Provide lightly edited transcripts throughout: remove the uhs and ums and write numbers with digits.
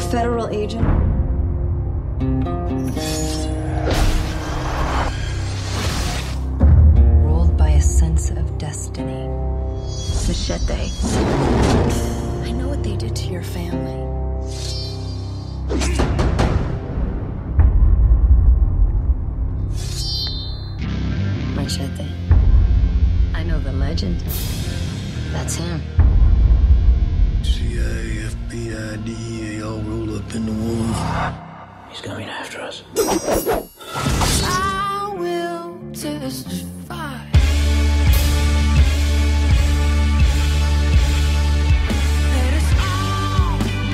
federal agent. Ruled by a sense of destiny. Machete. I know what they did to your family. Machete. I know the legend. That's him. CIA, FBI, DEA all roll up in the one. He's coming after us. I will testify. That it's all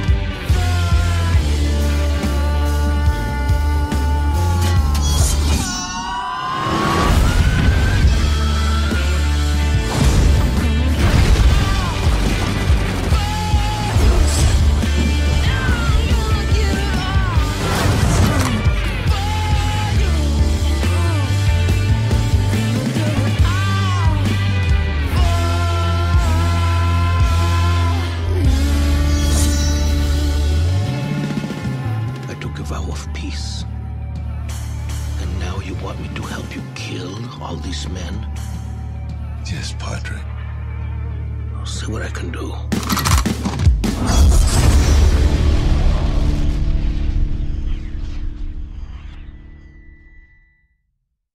I took a vow of peace. And now you want me to help you kill all these men? Yes, Padre. I'll see what I can do.